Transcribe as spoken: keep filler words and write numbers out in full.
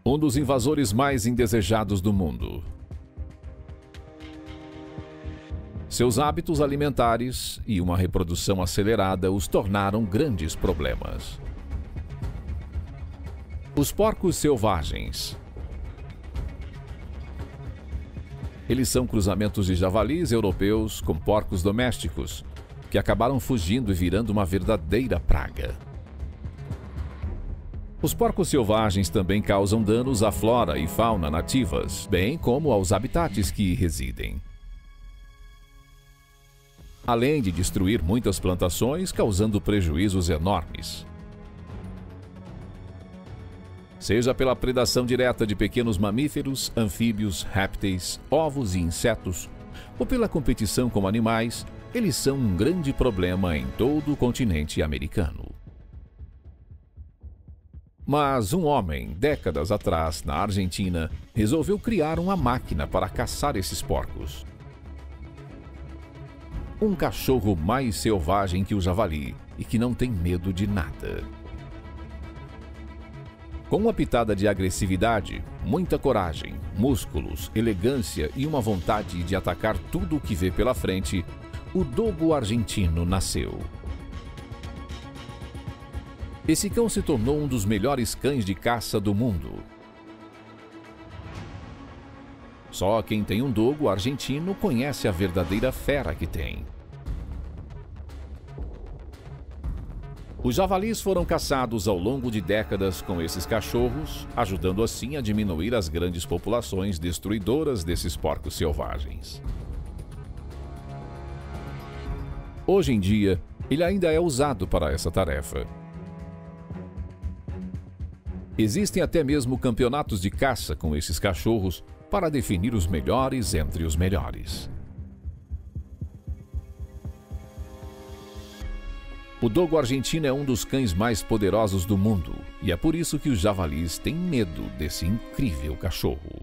Um dos invasores mais indesejados do mundo. Seus hábitos alimentares e uma reprodução acelerada os tornaram grandes problemas. Os porcos selvagens. Eles são cruzamentos de javalis europeus com porcos domésticos, que acabaram fugindo e virando uma verdadeira praga. Os porcos selvagens também causam danos à flora e fauna nativas, bem como aos habitats que residem. Além de destruir muitas plantações, causando prejuízos enormes. Seja pela predação direta de pequenos mamíferos, anfíbios, répteis, ovos e insetos, ou pela competição com animais, eles são um grande problema em todo o continente americano. Mas um homem, décadas atrás, na Argentina, resolveu criar uma máquina para caçar esses porcos. Um cachorro mais selvagem que o javali e que não tem medo de nada. Com uma pitada de agressividade, muita coragem, músculos, elegância e uma vontade de atacar tudo o que vê pela frente, o dogo argentino nasceu. Esse cão se tornou um dos melhores cães de caça do mundo. Só quem tem um dogo argentino conhece a verdadeira fera que tem. Os javalis foram caçados ao longo de décadas com esses cachorros, ajudando assim a diminuir as grandes populações destruidoras desses porcos selvagens. Hoje em dia, ele ainda é usado para essa tarefa. Existem até mesmo campeonatos de caça com esses cachorros para definir os melhores entre os melhores. O dogo argentino é um dos cães mais poderosos do mundo, e é por isso que os javalis têm medo desse incrível cachorro.